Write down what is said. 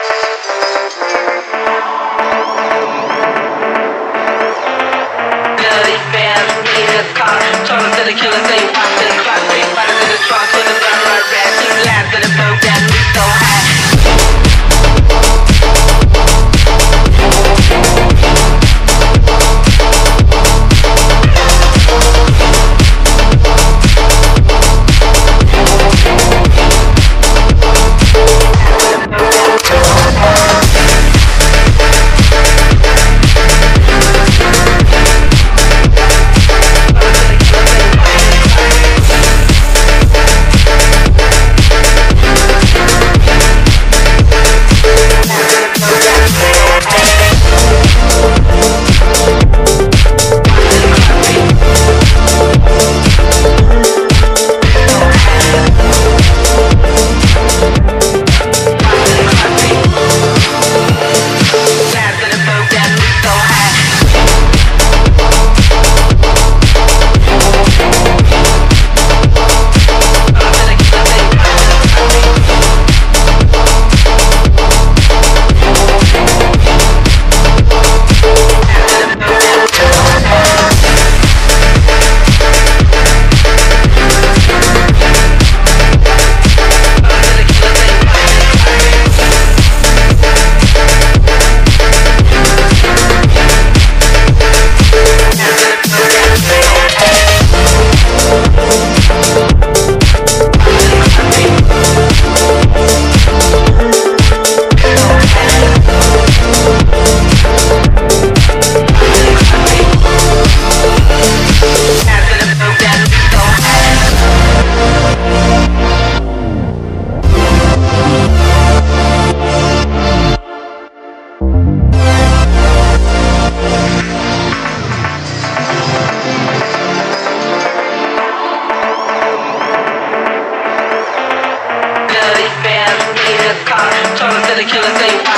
Bloody fans, need a car. Talking to the killers, they watch the clock. They fight to the trunk with a gun right red. Keep laughing and broke that me so high. Bloody fans, need a car. Talking to the killers, they